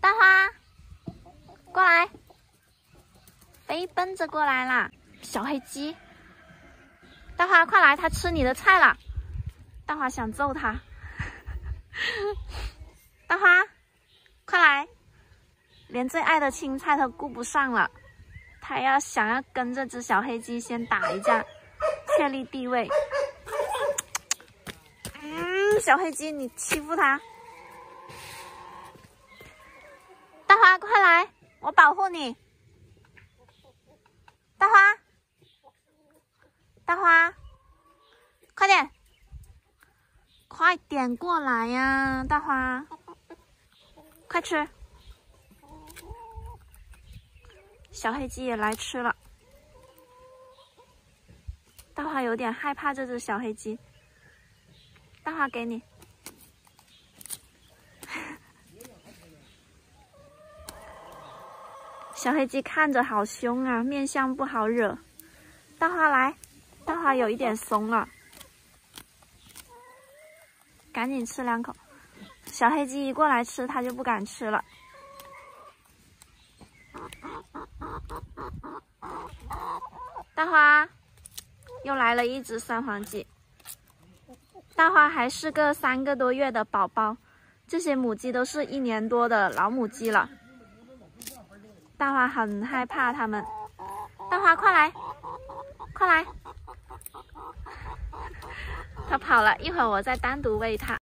大花，过来，飞奔着过来啦！小黑鸡，大花快来，它吃你的菜了。大花想揍它。大花，快来，连最爱的青菜都顾不上了，它想要跟这只小黑鸡先打一架，确立地位。小黑鸡，你欺负它。大花，快来，我保护你。大花，大花，快点，快点过来呀，大花，快吃。小黑鸡也来吃了。大花有点害怕这只小黑鸡。大花给你。小黑鸡看着好凶啊，面相不好惹。大花来，大花有一点怂了，赶紧吃2口。小黑鸡一过来吃，它就不敢吃了。大花，又来了一只三黄鸡。大花还是个3个多月的宝宝，这些母鸡都是1年多的老母鸡了。大花很害怕它们。大花，快来，快来！它跑了，一会儿我再单独喂它。